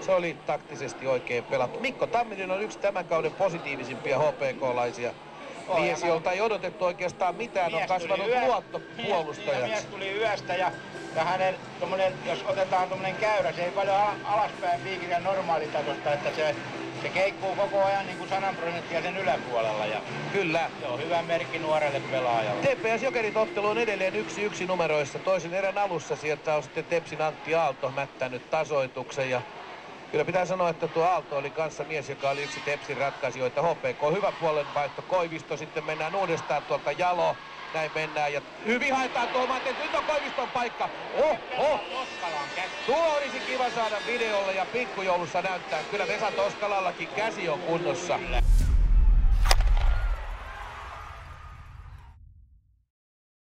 se oli taktisesti oikein pelattu. Mikko Tamminen on yksi tämän kauden positiivisimpia HPK-laisia. Mies, jolta ei odotettu oikeastaan mitään, on kasvanut luottopuolustajaksi. Mies tuli yöstä ja hänen jos otetaan tommonen käyrä, se ei paljon alaspäin piikitä normaalitasosta, että se keikkuu koko ajan niin kuin 100% sen yläpuolella. Ja kyllä. Se on hyvä merkki nuorelle pelaajalle. TPS Jokerit ottelu on edelleen 1-1 numeroissa. Toisen erän alussa sieltä on sitten Tepsin Antti Aalto mättänyt tasoituksen. Ja kyllä pitää sanoa, että tuo Aalto oli kanssa mies, joka oli yksi Tepsin ratkaisijoita. HPK hyvä puolenvaihto. Koivisto, sitten mennään uudestaan tuolta Jalo. Näin mennään ja hyvin haetaan tuomaan, että nyt on Koiviston paikka. Tuo olisi kiva saada videolle ja pikkujoulussa näyttää. Kyllä Vesa Toskalallakin käsi on kunnossa.